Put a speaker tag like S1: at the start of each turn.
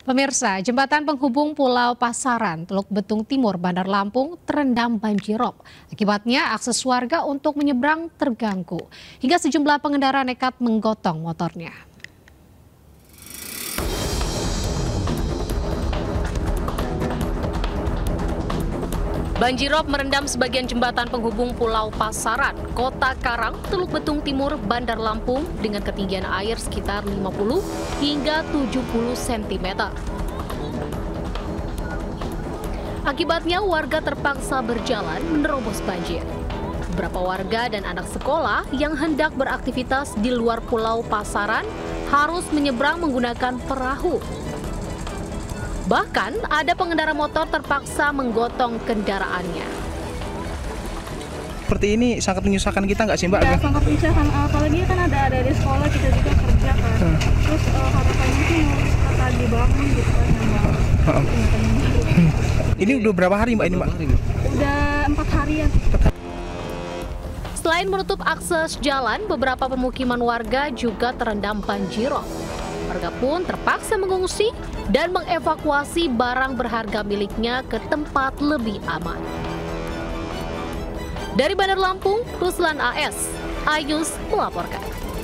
S1: Pemirsa, jembatan penghubung Pulau Pasaran, Teluk Betung Timur, Bandar Lampung terendam banjirop. Akibatnya akses warga untuk menyeberang terganggu, hingga sejumlah pengendara nekat menggotong motornya. Banjirop merendam sebagian jembatan penghubung Pulau Pasaran, Kota Karang, Teluk Betung Timur, Bandar Lampung dengan ketinggian air sekitar 50 hingga 70 cm. Akibatnya warga terpaksa berjalan menerobos banjir. Beberapa warga dan anak sekolah yang hendak beraktivitas di luar Pulau Pasaran harus menyeberang menggunakan perahu. Bahkan ada pengendara motor terpaksa menggotong kendaraannya.
S2: Seperti ini sangat menyusahkan kita nggak sih Mbak?
S3: Ya, sangat menyusahkan, apalagi kan ada di sekolah, kita juga kerja kan. Terus harapannya sih mau cepat dibangun gitu kan yang
S2: Ini udah berapa hari Mbak ini Mbak?
S3: Udah 4 harian.
S1: Selain menutup akses jalan, beberapa pemukiman warga juga terendam banjirop. Warga pun terpaksa mengungsi dan mengevakuasi barang berharga miliknya ke tempat lebih aman. Dari Bandar Lampung, Ruslan AS, Ayus melaporkan.